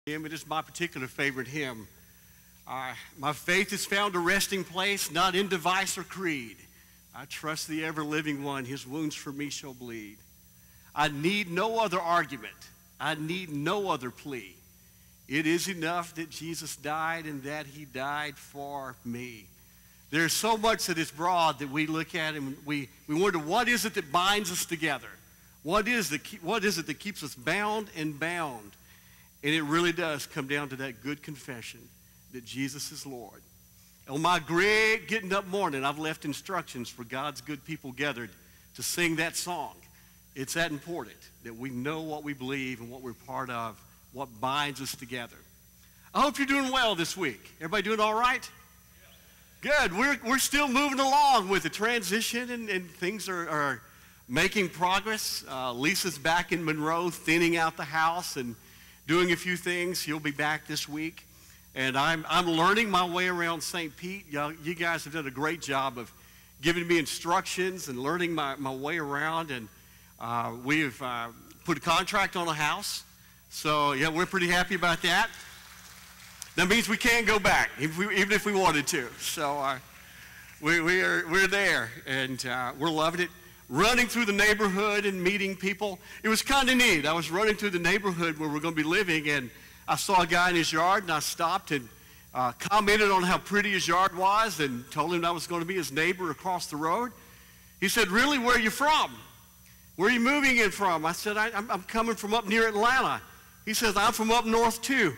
hymn. It is my particular favorite hymn. My faith is found a resting place, not in device or creed. I trust the ever-living one, his wounds for me shall bleed. I need no other argument. I need no other plea. It is enough that Jesus died and that he died for me. There's so much that is broad that we look at and we wonder, what is it that binds us together? What is it that keeps us bound and bound? And it really does come down to that good confession that Jesus is Lord. On my great getting up morning, I've left instructions for God's good people gathered to sing that song. It's that important that we know what we believe and what we're part of, what binds us together. I hope you're doing well this week. Everybody doing all right? Good. We're still moving along with the transition, and things are making progress. Lisa's back in Monroe, thinning out the house and doing a few things. She'll be back this week. And I'm learning my way around St. Pete. You guys have done a great job of giving me instructions and learning my way around. And we've put a contract on a house. So, yeah, we're pretty happy about that. That means we can't go back, even if we wanted to. So we're there, and we're loving it. Running through the neighborhood and meeting people. It was kind of neat. I was running through the neighborhood where we're going to be living, and I saw a guy in his yard, and I stopped and commented on how pretty his yard was and told him I was going to be his neighbor across the road. He said, "Really, where are you from? Where are you moving in from?" I said, I'm coming from up near Atlanta. He says, "I'm from up north, too."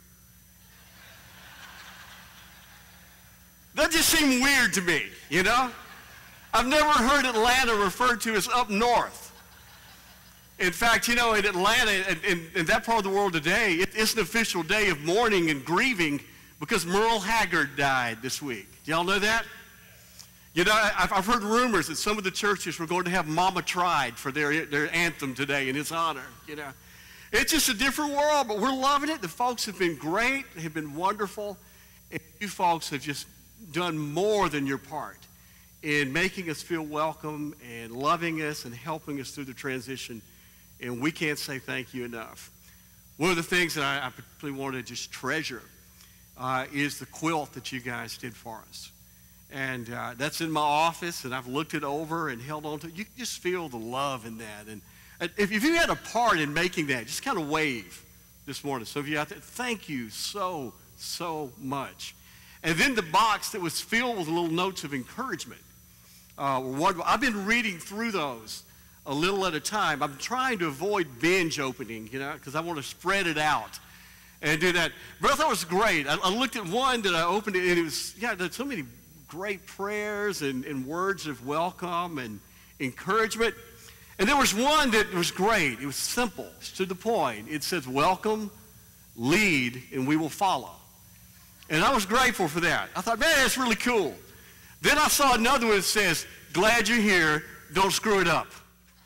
That just seemed weird to me, you know? I've never heard Atlanta referred to as up north. In fact, you know, in Atlanta, in that part of the world today, it's an official day of mourning and grieving because Merle Haggard died this week. Do y'all know that? You know, I've heard rumors that some of the churches were going to have Mama Tried for their anthem today in his honor, you know. It's just a different world, but we're loving it. The folks have been great, have been wonderful. And you folks have just done more than your part in making us feel welcome and loving us and helping us through the transition. And we can't say thank you enough. One of the things that I particularly want to just treasure is the quilt that you guys did for us. And that's in my office, and I've looked it over and held on to it. You can just feel the love in that. And if you had a part in making that, just kind of wave this morning. So if you're out there, thank you so, so much. And then the box that was filled with little notes of encouragement. I've been reading through those a little at a time. I'm trying to avoid binge opening, you know, because I want to spread it out and do that. But I thought it was great. I looked at one that I opened it, and it was, there's so many great prayers and words of welcome and encouragement. And there was one that was great. It was simple, to the point. It says, "Welcome, lead, and we will follow." And I was grateful for that. I thought, man, that's really cool. Then I saw another one that says, "Glad you're here, don't screw it up."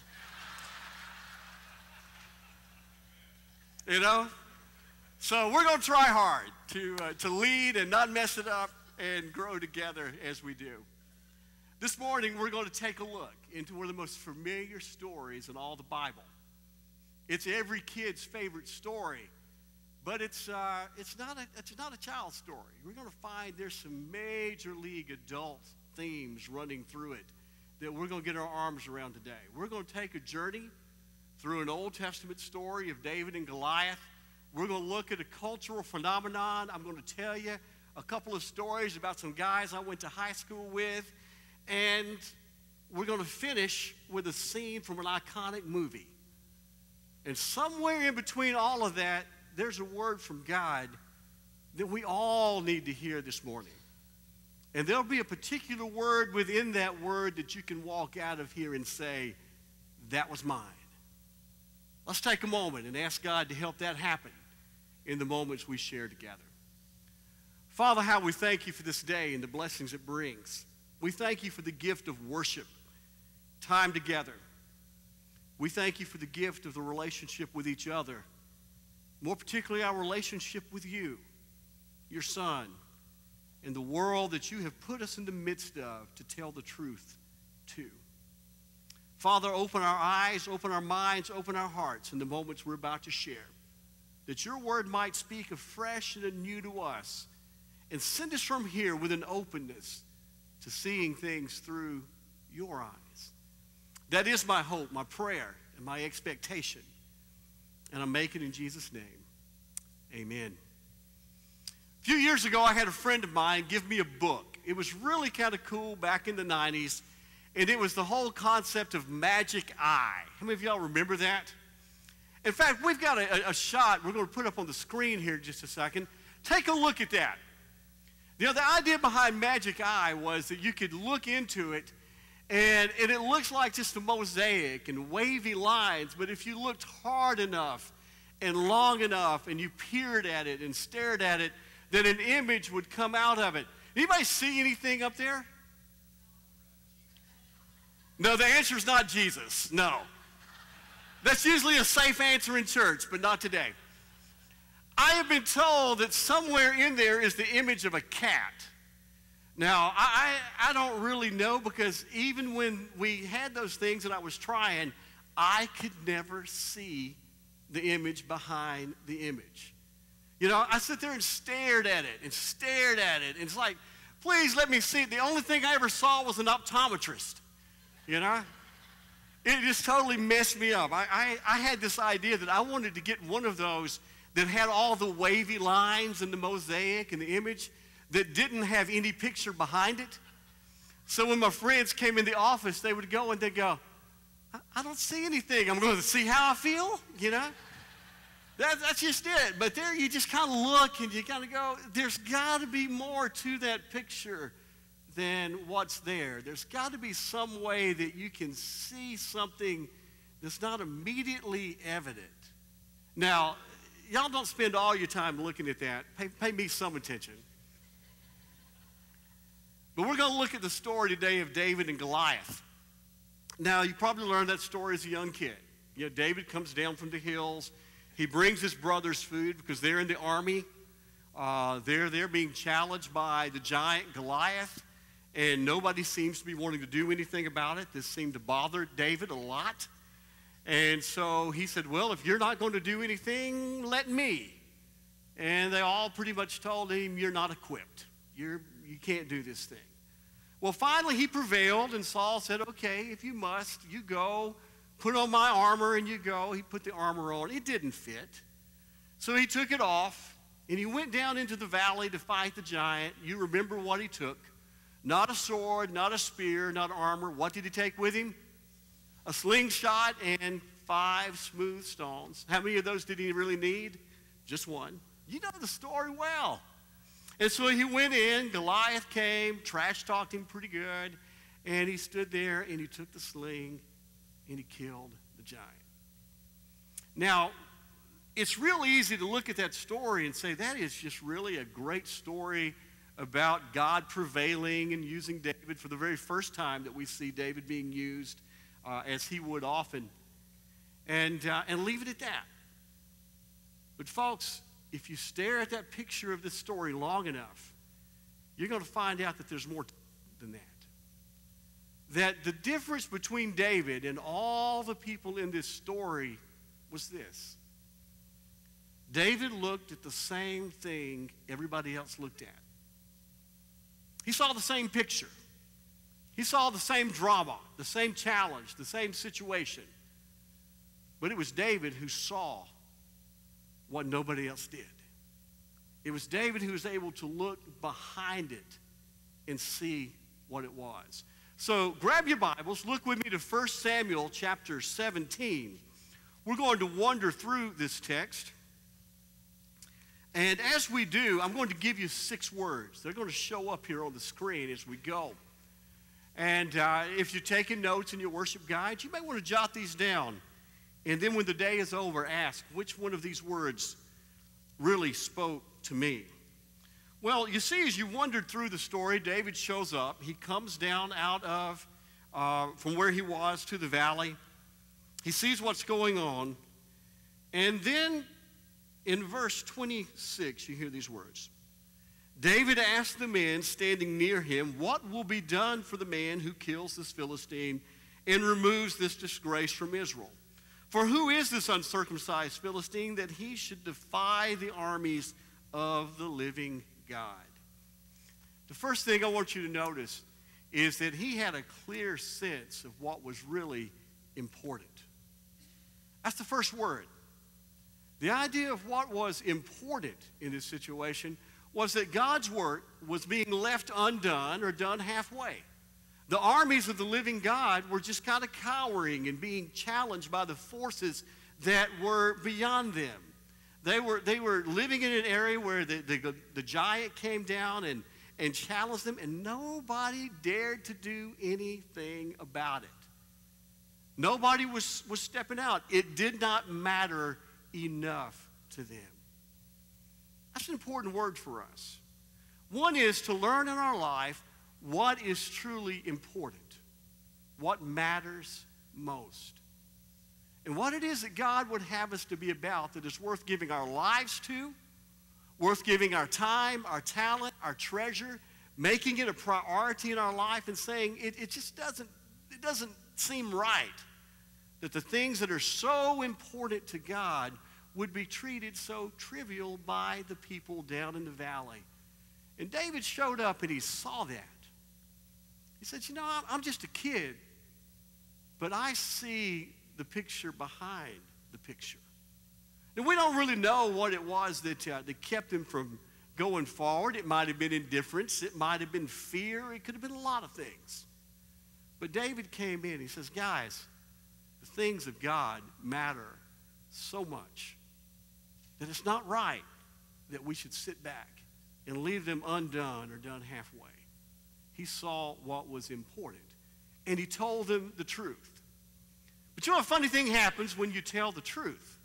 You know? So we're going to try hard to lead and not mess it up and grow together as we do. This morning, we're going to take a look into one of the most familiar stories in all the Bible. It's every kid's favorite story. But it's not a child's story. We're going to find there's some major league adult themes running through it that we're going to get our arms around today. We're going to take a journey through an Old Testament story of David and Goliath. We're going to look at a cultural phenomenon. I'm going to tell you a couple of stories about some guys I went to high school with. And we're going to finish with a scene from an iconic movie. And somewhere in between all of that, there's a word from God that we all need to hear this morning. And there'll be a particular word within that word that you can walk out of here and say, "That was mine." Let's take a moment and ask God to help that happen in the moments we share together. Father, how we thank you for this day and the blessings it brings. We thank you for the gift of worship, time together. We thank you for the gift of the relationship with each other. More particularly, our relationship with you, your Son, and the world that you have put us in the midst of to tell the truth to. Father, open our eyes, open our minds, open our hearts in the moments we're about to share. that your word might speak afresh and anew to us, and send us from here with an openness to seeing things through your eyes. That is my hope, my prayer, and my expectation. And I make it in Jesus' name. Amen. A few years ago, I had a friend of mine give me a book. It was really kind of cool back in the 90s, and it was the whole concept of magic eye. How many of y'all remember that? In fact, we've got a shot we're going to put up on the screen here in just a second. Take a look at that. You know, the idea behind magic eye was that you could look into it, and it looks like just a mosaic and wavy lines, but if you looked hard enough and long enough and you peered at it and stared at it, then an image would come out of it. Anybody see anything up there? No, the answer is not Jesus. No. That's usually a safe answer in church, but not today. I have been told that somewhere in there is the image of a cat. Now, I don't really know, because even when we had those things and I was trying, I could never see the image behind the image. You know, I sit there and stared at it and stared at it. And it's like, please let me see it. The only thing I ever saw was an optometrist, you know? It just totally messed me up. I had this idea that I wanted to get one of those that had all the wavy lines and the mosaic and the image that didn't have any picture behind it. So when my friends came in the office, they would go and they'd go, I don't see anything. I'm going to see how I feel, you know? That's just it. But there you just kind of look and you kind of go, there's got to be more to that picture than what's there. There's got to be some way that you can see something that's not immediately evident. Now, y'all don't spend all your time looking at that. Pay me some attention. But we're going to look at the story today of David and Goliath. Now, you probably learned that story as a young kid. You know, David comes down from the hills. He brings his brothers food because they're in the army. They're being challenged by the giant Goliath, and nobody seems to be wanting to do anything about it. This seemed to bother David a lot. And so he said, well, if you're not going to do anything, let me. And they all pretty much told him, you're not equipped. You can't do this thing. Well, finally he prevailed, and Saul said, okay, if you must, you go. Put on my armor, and you go. He put the armor on. It didn't fit. So he took it off, and he went down into the valley to fight the giant. You remember what he took. Not a sword, not a spear, not armor. What did he take with him? A slingshot and 5 smooth stones. How many of those did he really need? Just one. You know the story well. And so he went in. Goliath came, trash-talked him pretty good, and he stood there, and he took the sling, and he killed the giant. Now, it's real easy to look at that story and say that is just really a great story about God prevailing and using David for the very first time that we see David being used as he would often, and leave it at that. But folks, if you stare at that picture of this story long enough, you're going to find out that there's more than that. That the difference between David and all the people in this story was this. David looked at the same thing everybody else looked at. He saw the same picture. He saw the same drama, the same challenge, the same situation. But it was David who saw what nobody else did. It was David who was able to look behind it and see what it was. So grab your Bibles, look with me to 1 Samuel chapter 17. We're going to wander through this text. And as we do, I'm going to give you 6 words. They're going to show up here on the screen as we go. And if you're taking notes in your worship guide, you may want to jot these down. And then when the day is over, ask, which one of these words really spoke to me? Well, you see, as you wandered through the story, David shows up. He comes down out of, from where he was to the valley. He sees what's going on. And then in verse 26, you hear these words. David asked the men standing near him, what will be done for the man who kills this Philistine and removes this disgrace from Israel? For who is this uncircumcised Philistine that he should defy the armies of the living God? The first thing I want you to notice is that he had a clear sense of what was really important. That's the first word. The idea of what was important in this situation was that God's work was being left undone or done halfway. The armies of the living God were just kind of cowering and being challenged by the forces that were beyond them. They were living in an area where the giant came down and challenged them, and nobody dared to do anything about it. Nobody was stepping out. It did not matter enough to them. That's an important word for us. One is to learn in our life what is truly important, what matters most, and what it is that God would have us to be about that is worth giving our lives to, worth giving our time, our talent, our treasure, making it a priority in our life, and saying it just doesn't seem right that the things that are so important to God would be treated so trivial by the people down in the valley. And David showed up and he saw that. He said, I'm just a kid, but I see the picture behind the picture. And we don't really know what it was that kept him from going forward. It might have been indifference. It might have been fear. It could have been a lot of things. But David came in. He says, guys, the things of God matter so much that it's not right that we should sit back and leave them undone or done halfway. He saw what was important, and he told them the truth. But you know, a funny thing happens when you tell the truth.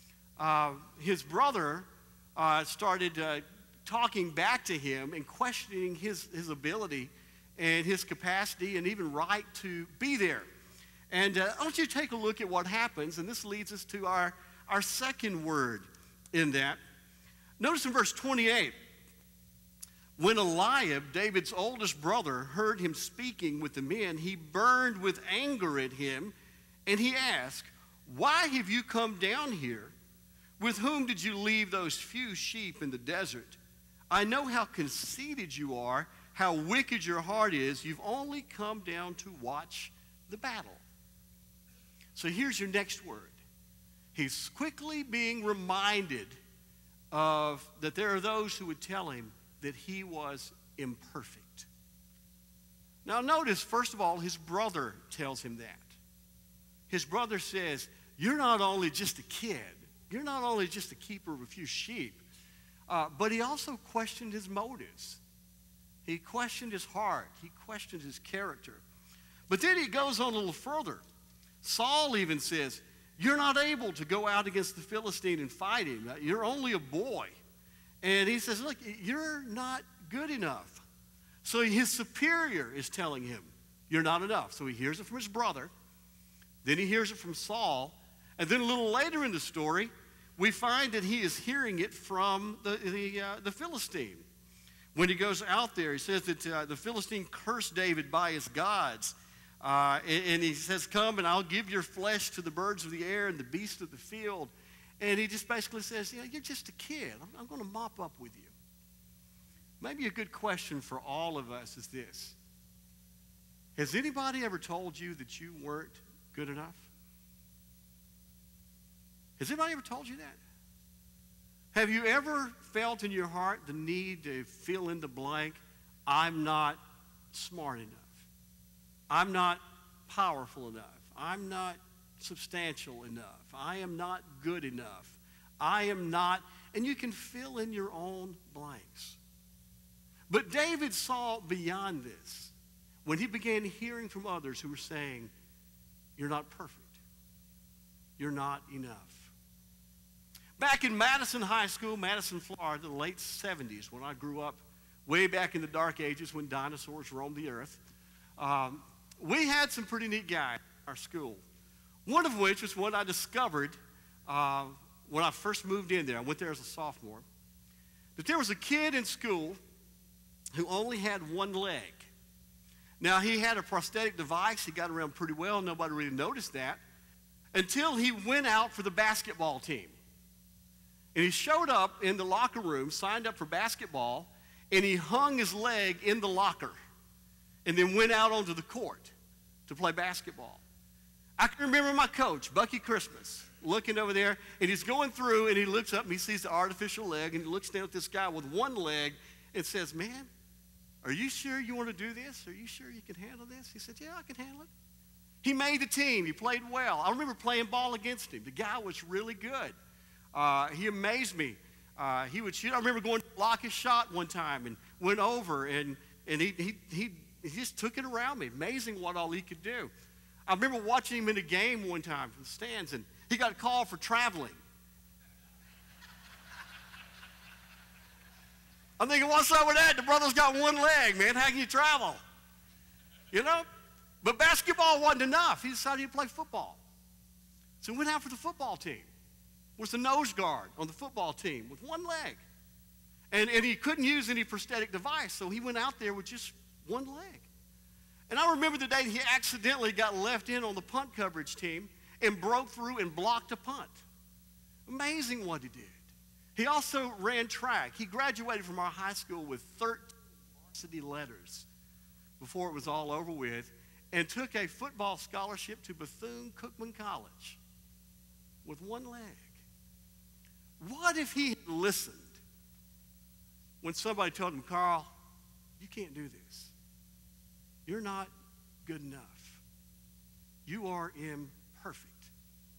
His brother started talking back to him and questioning his ability and his capacity and even right to be there. And I want you to take a look at what happens, and this leads us to our second word in that. Notice in verse 28, when Eliab, David's oldest brother, heard him speaking with the men, he burned with anger at him, and he asked, "Why have you come down here? With whom did you leave those few sheep in the desert? I know how conceited you are, how wicked your heart is. You've only come down to watch the battle." So here's your next word. He's quickly being reminded of that there are those who would tell him that he was imperfect. Now notice, first of all, his brother tells him that. His brother says, you're not only just a kid, you're not only just a keeper of a few sheep, but he also questioned his motives. He questioned his heart. He questioned his character. But then he goes on a little further. Saul even says, you're not able to go out against the Philistine and fight him. You're only a boy. And he says, look, you're not good enough. So his superior is telling him, you're not enough. So he hears it from his brother. Then he hears it from Saul. And then a little later in the story, we find that he is hearing it from the Philistine. When he goes out there, he says that the Philistine cursed David by his gods. And he says, come and I'll give your flesh to the birds of the air and the beasts of the field. And he just basically says, you're just a kid. I'm going to mop up with you. Maybe a good question for all of us is this. Has anybody ever told you that you weren't good enough? Has anybody ever told you that? Have you ever felt in your heart the need to fill in the blank, I'm not smart enough. I'm not powerful enough. I'm not substantial enough. I am not good enough. I am not, and you can fill in your own blanks. But David saw beyond this when he began hearing from others who were saying, you're not perfect. You're not enough. Back in Madison High School, Madison, Florida, the late 70s, when I grew up, way back in the dark ages when dinosaurs roamed the earth, we had some pretty neat guys in our school. One of which was one I discovered when I first moved in there. I went there as a sophomore. That there was a kid in school who only had one leg. Now, he had a prosthetic device. He got around pretty well. Nobody really noticed that. until he went out for the basketball team. And he showed up in the locker room, signed up for basketball, and he hung his leg in the locker and then went out onto the court to play basketball. I can remember my coach, Bucky Christmas, looking over there, and he's going through, and he looks up, and he sees the artificial leg, and he looks down at this guy with one leg and says, "Man, are you sure you want to do this? Are you sure you can handle this?" He said, "Yeah, I can handle it." He made the team. He played well. I remember playing ball against him. The guy was really good. He amazed me. He would shoot. I remember going to block his shot one time and went over, and he just took it around me. Amazing what all he could do. I remember watching him in a game one time from the stands, and he got called for traveling. I'm thinking, what's up with that? The brother's got one leg, man. How can you travel? You know? But basketball wasn't enough. He decided to play football. So he went out for the football team. Was the nose guard on the football team with one leg. And he couldn't use any prosthetic device, so he went out there with just one leg. And I remember the day he accidentally got left in on the punt coverage team and broke through and blocked a punt. Amazing what he did. He also ran track. He graduated from our high school with 13 varsity letters before it was all over with, and took a football scholarship to Bethune-Cookman College with one leg. What if he had listened when somebody told him, "Carl, you can't do this. You're not good enough. You are imperfect."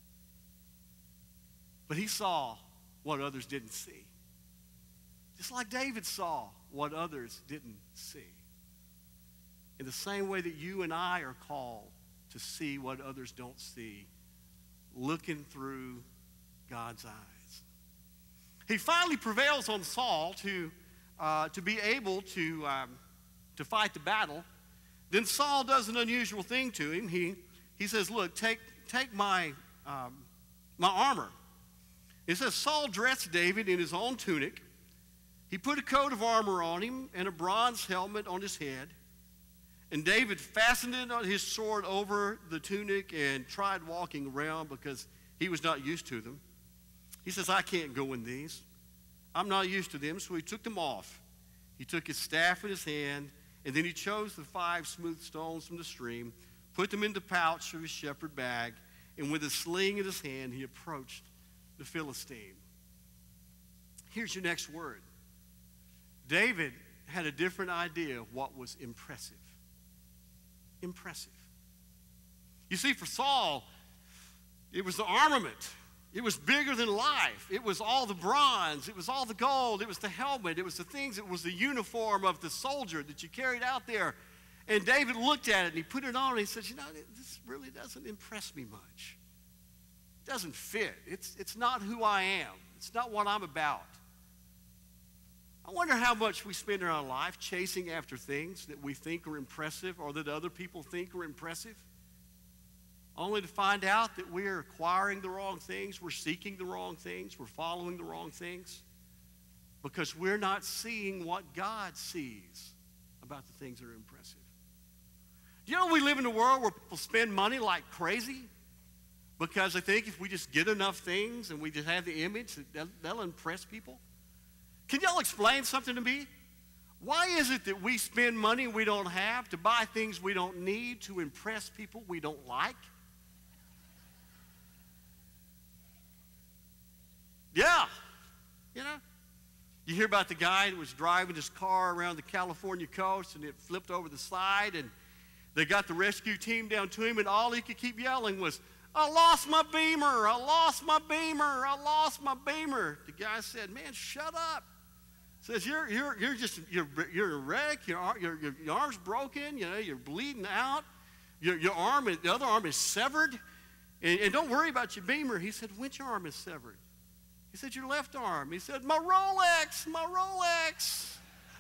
But he saw what others didn't see. Just like David saw what others didn't see. In the same way that you and I are called to see what others don't see, looking through God's eyes. He finally prevails on Saul to be able to fight the battle. Then Saul does an unusual thing to him. He says, "Look, take my armor." It says Saul dressed David in his own tunic. He put a coat of armor on him and a bronze helmet on his head. And David fastened his sword over the tunic and tried walking around because he was not used to them. He says, "I can't go in these. I'm not used to them." So he took them off. He took his staff in his hand, and then he chose the 5 smooth stones from the stream, put them in the pouch of his shepherd bag, and with a sling in his hand, he approached the Philistine. Here's your next word. David had a different idea of what was impressive. Impressive. You see, for Saul, it was the armament. It was bigger than life. It was all the bronze. It was all the gold. It was the helmet. It was the things. It was the uniform of the soldier that you carried out there. And David looked at it and he put it on and he said, this really doesn't impress me much. It doesn't fit. It's not who I am. It's not what I'm about. I wonder how much we spend our life chasing after things that we think are impressive or that other people think are impressive, only to find out that we're acquiring the wrong things, we're seeking the wrong things, we're following the wrong things, because we're not seeing what God sees about the things that are impressive. Do you know we live in a world where people spend money like crazy because they think if we just get enough things and we just have the image, that'll impress people? Can y'all explain something to me? Why is it that we spend money we don't have to buy things we don't need to impress people we don't like? Yeah. You know? You hear about the guy that was driving his car around the California coast and it flipped over the side and they got the rescue team down to him and all he could keep yelling was, "I lost my Beamer, I lost my Beamer, I lost my Beamer." The guy said, "Man, shut up." Says, you're a wreck, your arm's broken, you're bleeding out, your arm, the other arm is severed, and don't worry about your Beamer. He said, "Which arm is severed?" He said, "Your left arm." He said, my Rolex.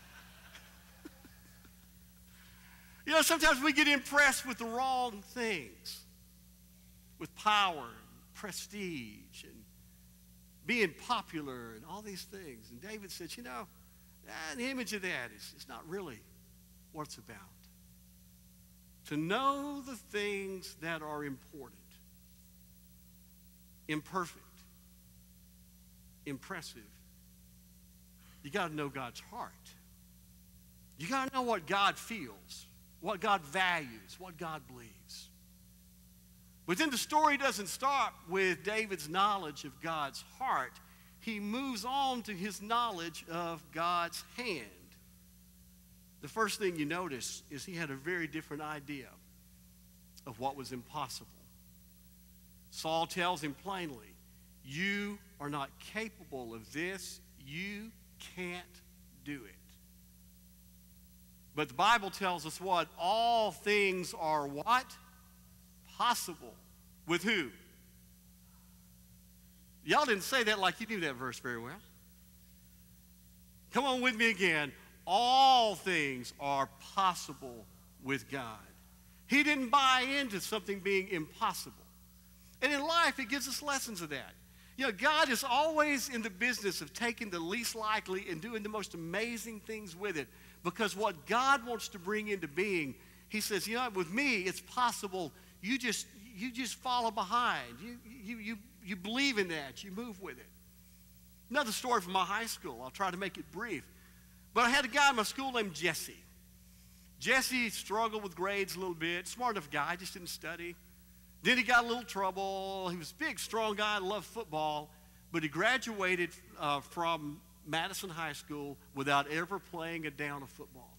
Sometimes we get impressed with the wrong things, with power, and prestige, and being popular and all these things. And David says, an image of that is not really what it's about. To know the things that are important imperfect, impressive. You got to know God's heart. You got to know what God feels, what God values, what God believes. But then the story doesn't stop with David's knowledge of God's heart. He moves on to his knowledge of God's hand. The first thing you notice is he had a very different idea of what was impossible. Saul tells him plainly, you are not capable of this. You can't do it. But the Bible tells us what? All things are what? Possible. With who? Y'all didn't say that like you knew that verse very well. Come on with me again. All things are possible with God. He didn't buy into something being impossible. And in life, it gives us lessons of that. You know, God is always in the business of taking the least likely and doing the most amazing things with it. Because what God wants to bring into being, he says, you know, with me, it's possible. You just follow behind. You believe in that. You move with it. Another story from my high school. I'll try to make it brief. But I had a guy in my school named Jesse. Jesse struggled with grades a little bit. Smart enough guy, just didn't study. Then he got a little trouble. He was a big, strong guy, loved football. But he graduated from Madison High School without ever playing a down of football.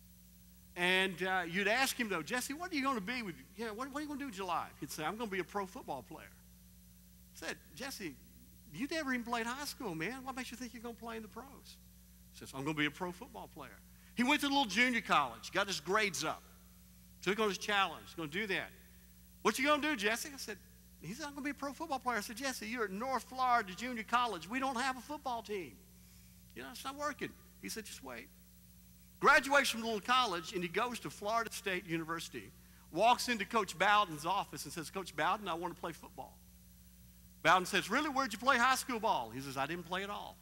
And you'd ask him, though, Jesse, what are you going to be? What are you going to do with your life? He'd say, I'm going to be a pro football player. I said, Jesse, you never even played high school, man. What makes you think you're going to play in the pros? He says, I'm going to be a pro football player. He went to a little junior college, got his grades up, took on his challenge, going to do that. What you going to do, Jesse? I said, he said, I'm going to be a pro football player. I said, Jesse, you're at North Florida Junior College. We don't have a football team. You know, it's not working. He said, just wait. Graduates from the little college, and he goes to Florida State University, walks into Coach Bowden's office and says, Coach Bowden, I want to play football. Bowden says, really, where'd you play high school ball? He says, I didn't play at all.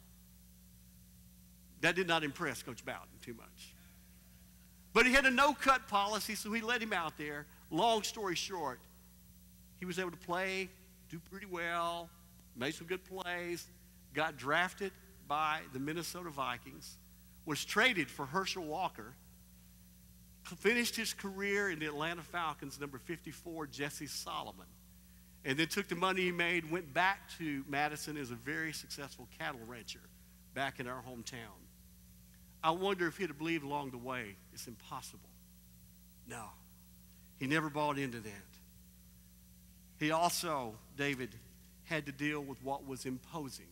That did not impress Coach Bowden too much. But he had a no-cut policy, so he let him out there. Long story short, he was able to play, do pretty well, made some good plays, got drafted by the Minnesota Vikings, was traded for Herschel Walker, finished his career in the Atlanta Falcons, number 54, Jesse Solomon, and then took the money he made, went back to Madison as a very successful cattle rancher back in our hometown. I wonder if he'd have believed along the way it's impossible. No, he never bought into that. He also, David, had to deal with what was imposing.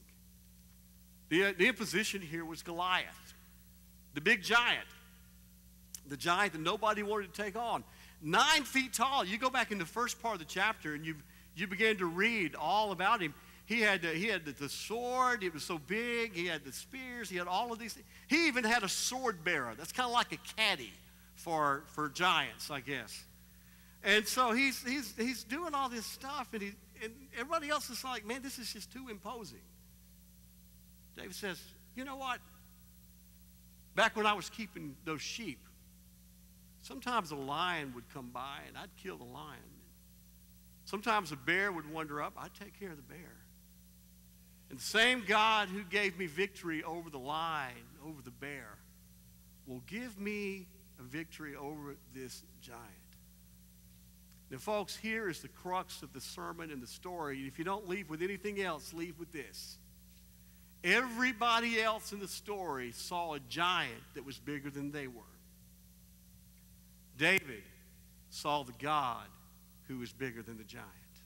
The imposition here was Goliath, the big giant, the giant that nobody wanted to take on. 9 feet tall. You go back in the first part of the chapter and you begin to read all about him. He had the sword. It was so big. He had the spears. He had all of these things. He even had a sword bearer. That's kind of like a caddy for giants, I guess. And so he's doing all this stuff, and everybody else is like, man, this is just too imposing. David says, you know what? Back when I was keeping those sheep, sometimes a lion would come by, and I'd kill the lion. Sometimes a bear would wander up. I'd take care of the bear. And the same God who gave me victory over the lion, over the bear, will give me a victory over this giant. Now, folks, here is the crux of the sermon and the story. If you don't leave with anything else, leave with this. Everybody else in the story saw a giant that was bigger than they were. David saw the God who was bigger than the giant.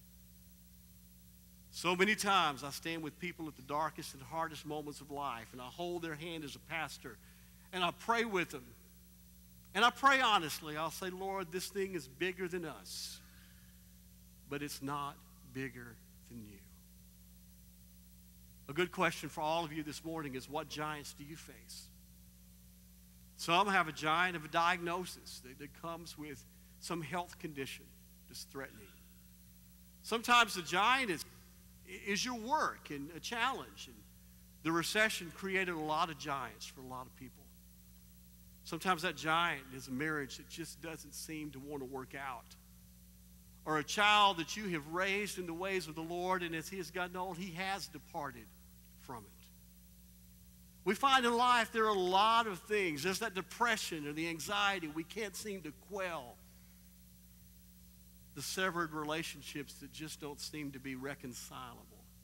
So many times I stand with people at the darkest and hardest moments of life, and I hold their hand as a pastor, and I pray with them. And I pray honestly. I'll say, Lord, this thing is bigger than us, but it's not bigger than you. A good question for all of you this morning is, what giants do you face? Some have a giant of a diagnosis that comes with some health condition that's threatening. Sometimes the giant is your work and a challenge. And the recession created a lot of giants for a lot of people. Sometimes that giant is a marriage that just doesn't seem to want to work out. or a child that you have raised in the ways of the Lord, and as he has gotten old, he has departed from it. We find in life there are a lot of things. There's that depression or the anxiety we can't seem to quell. The severed relationships that just don't seem to be reconcilable.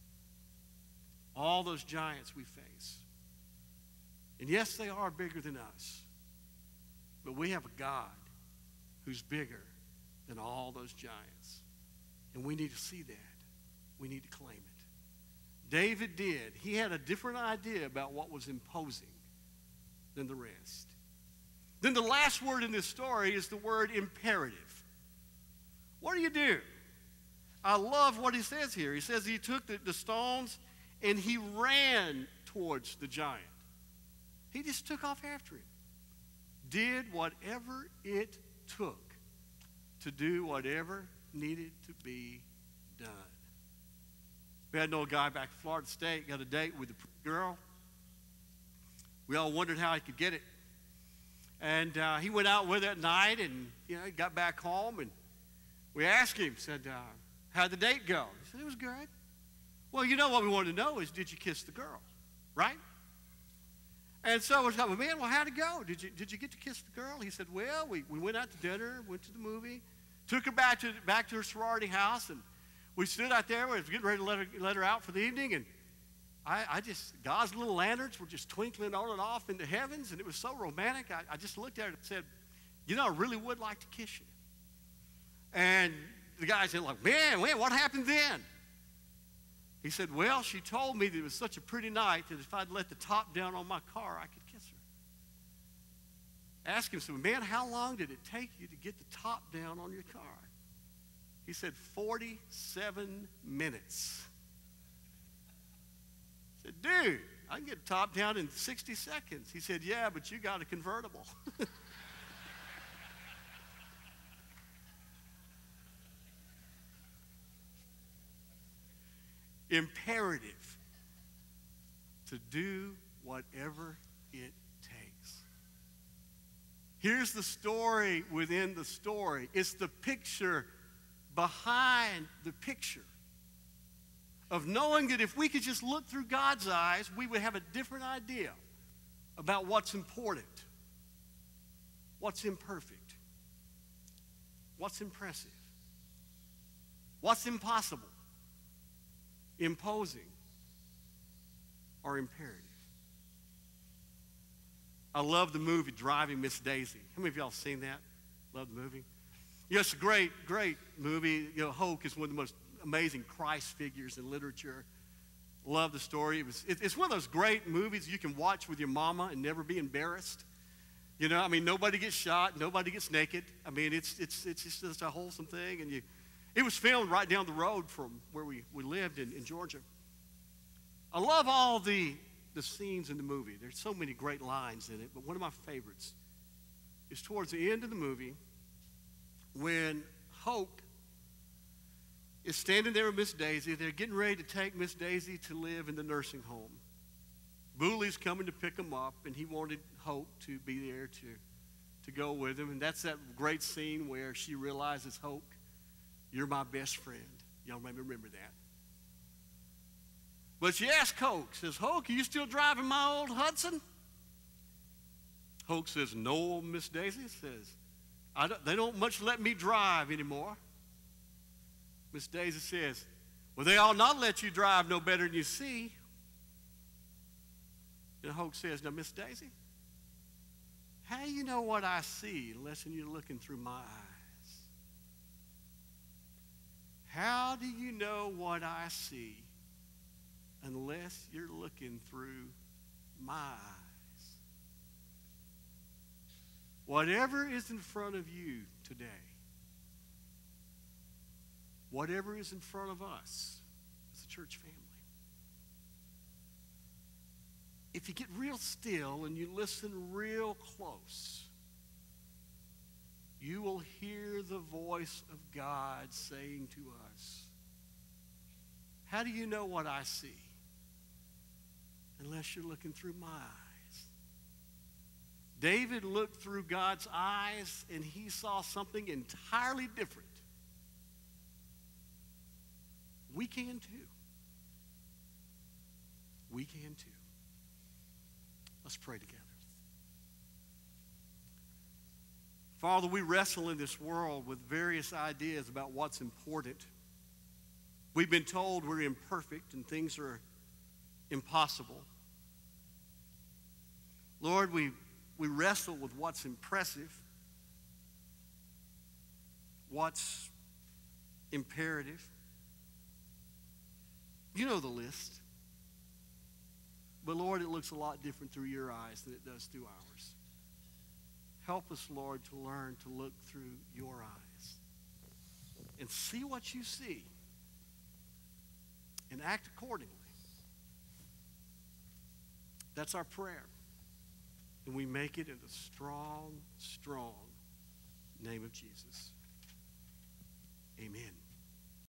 All those giants we face. And yes, they are bigger than us. But we have a God who's bigger than all those giants. And we need to see that. We need to claim it. David did. He had a different idea about what was imposing than the rest. Then the last word in this story is the word imperative. What do? I love what he says here. He says he took the stones and he ran towards the giant. He just took off after him. Did whatever it took to do whatever needed to be done. We had an old guy back in Florida State, got a date with a girl. We all wondered how he could get it. And he went out with her at night, and he got back home, and we asked him, said, how'd the date go? He said, it was good. Well, what we wanted to know is, did you kiss the girl, right? And so we're talking, man, well, how'd it go? Did you get to kiss the girl? He said, well, we went out to dinner, went to the movie, took her back to her sorority house, and we stood out there. We were getting ready to let her out for the evening, and God's little lanterns were just twinkling on and off in the heavens, and it was so romantic. I just looked at her and said, I really would like to kiss you. And the guy said, man, what happened then? He said, well, she told me that it was such a pretty night that if I'd let the top down on my car, I could kiss her. Ask him, so man, how long did it take you to get the top down on your car? He said, 47 minutes. I said, dude, I can get the top down in 60 seconds. He said, yeah, but you got a convertible. Imperative to do whatever it takes. Here's the story within the story. It's the picture behind the picture of knowing that if we could just look through God's eyes, we would have a different idea about what's important, what's imperfect, what's impressive, what's impossible, imposing, or imperative. I love the movie Driving Miss Daisy. How many of y'all seen that? Love the movie? It's a great, great movie. Hoke is one of the most amazing Christ figures in literature. Love the story. It's one of those great movies you can watch with your mama and never be embarrassed. Nobody gets shot, nobody gets naked. It's just a wholesome thing. And it was filmed right down the road from where we lived in Georgia. I love all the scenes in the movie. There's so many great lines in it, but one of my favorites is towards the end of the movie when Hoke is standing there with Miss Daisy. They're getting ready to take Miss Daisy to live in the nursing home. Booley's coming to pick him up, and he wanted Hoke to be there to go with him. And that's that great scene where she realizes, Hoke, you're my best friend. Y'all may remember that. But she asked Hoke, says, Hoke, are you still driving my old Hudson? Hoke says, no, Miss Daisy. Says, they don't much let me drive anymore. Miss Daisy says, well, they ought not let you drive no better than you see. And Hoke says, now, Miss Daisy, how do you know what I see unless you're looking through my eyes? How do you know what I see unless you're looking through my eyes? Whatever is in front of you today, whatever is in front of us as a church family, if you get real still and you listen real close, you will hear the voice of God saying to us, how do you know what I see? Unless you're looking through my eyes. David looked through God's eyes and he saw something entirely different we can too. We can too. Let's pray together. Father, we wrestle in this world with various ideas about what's important. We've been told we're imperfect and things are impossible. Lord, we wrestle with what's impressive, what's imperative. You know the list. But Lord, it looks a lot different through your eyes than it does through ours. Help us, Lord, to learn to look through your eyes and see what you see and act accordingly. That's our prayer. And we make it in the strong, strong name of Jesus. Amen.